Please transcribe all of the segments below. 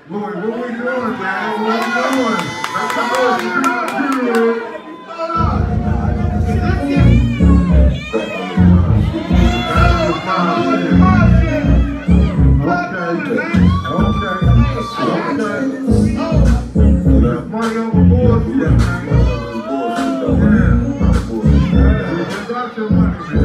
Lloyd, what we doing, man? What we doing? Make some noise if you're good. Money overboard, yeah. Got your money, man.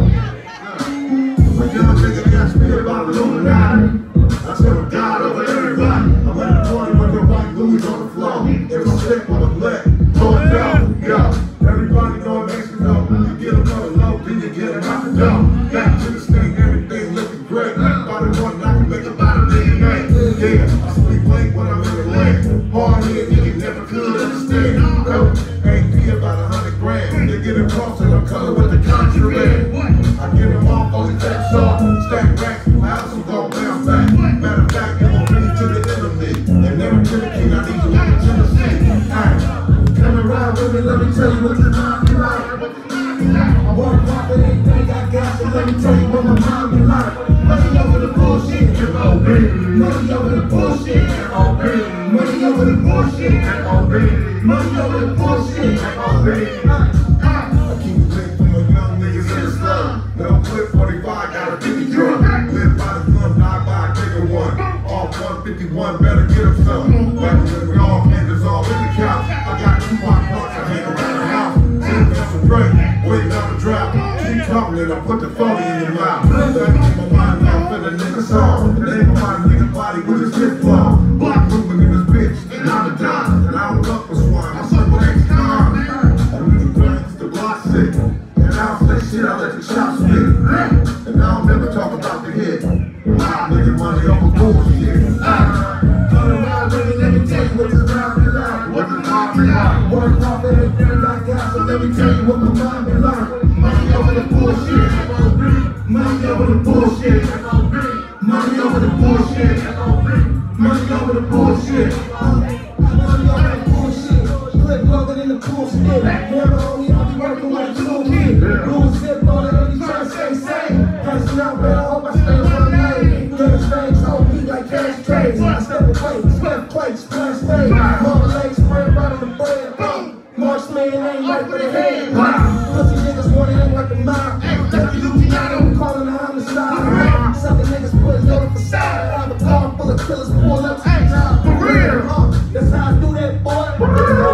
When y'all niggas ask me about Illuminati, I said I'm God over everybody. I'm at the party with the white Louis on the floor. And a stick on the leg. Throw it down, yo. Everybody know it makes me know. You get another low, then you get it out the door. Back to the state, everything looking great. By the one I can make about $1 million. Yeah, I sleep late when I'm in the lake. Hard head, nigga never could understand. No, ain't be about 100 grand. They get it crossed and I'm coming with the contraband. I get them off on the tax off. Stack racks, my house will go bounce back. Matter of fact, it won't be to the enemy. And never to the king, I need you in Tennessee. Hey, come around with me, let me tell you what the mind be like. I work hard for anything I got, so let me tell you what my mind be like. Money over the bullshit, M.O.B. Money over the bullshit, M.O.B. Money over the bullshit, M.O.B. Money over the bullshit, M.O.B. I keep it lit for my young niggas in the slum. Little clip 45, got a 50 drum. Live by the slum, die by a bigger one. All 151, better get them some. Back when we all came, it's all in the couch. I got 2 hot parts, I hang around the house. Sitting on some drink, waiting out the drought. Keep talking and I put the phone in your mouth. That keep my mind off in the nigga song. The name of my nigga body with his hip flaw. Block moving in this bitch, and I'm a dime. And I don't fuck with swine, I circle next time. And we can glance the block sick. And I don't say shit, I let the chops spit. And I don't never talk about the hit. Nigga money over bullshit. Turn around, baby, let me tell you what this mind be like. What this mind be like? Work hard for everything I got, so let me tell you what my mind be like. Money over the bullshit. Money over the bullshit. Money over the bullshit. Money over the bullshit. Money over the bullshit. Clip longer than the cool stick. Never only I'll be working with a toolkit. Blue zip on it, and you trying to stay safe. Passing out, but I hope I stay on my lane. Gas things hold me like cash trays. I step away, sweat plates, splash things. Mama legs spread right on the bread. Marksman ain't right for the head. Pussy niggas want it ain't like a mob. I'm calling a homicide. Sucking niggas put it on the facade. I have a car full of killers pull up. For real. That's how I do that, boy. To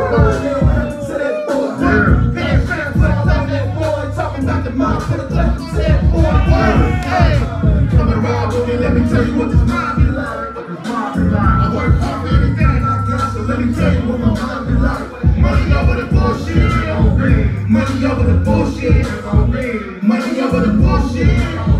that boy. Pants fans all on that boy. Talking about the mob for the clap to that boy. Hey, coming around with me, let me tell you what this mind be like. What this mind be like. I work hard for everything I got, so let me tell you what my mind be like. Money over the bullshit, money over the bullshit, money over the bullshit.